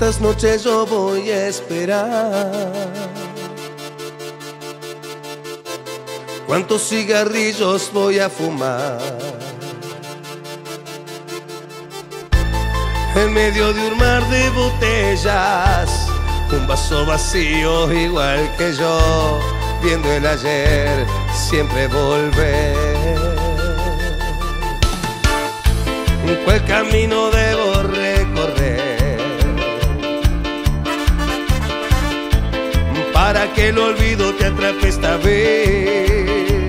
¿Cuántas noches yo voy a esperar? ¿Cuántos cigarrillos voy a fumar? En medio de un mar de botellas, un vaso vacío igual que yo, viendo el ayer siempre volver. ¿Cuál camino debo recorrer para que el olvido te atrape esta vez?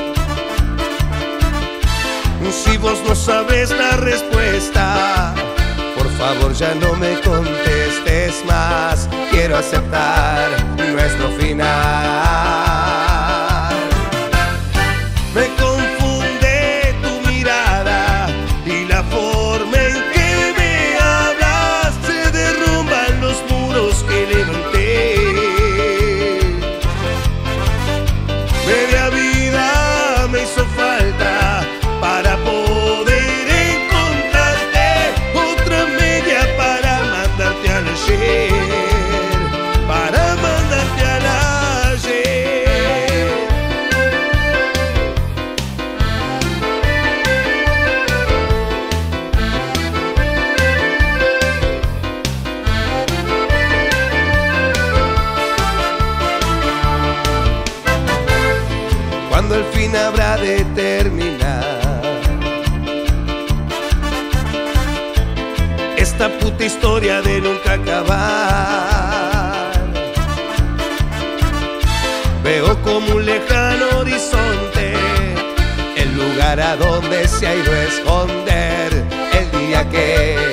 Si vos no sabes la respuesta, por favor ya no me contestes más. Quiero aceptar nuestro final. Me confunde tu mirada y la forma en que me hablas. Se derrumban los muros que levanté. Media vida me hizo falta para poder encontrarte, otra media para mandarte al ayer, para mandarte al ayer. Cuando el fin habrá de terminar, esta puta historia de nunca acabar, veo como un lejano horizonte el lugar a donde se ha ido a esconder el día que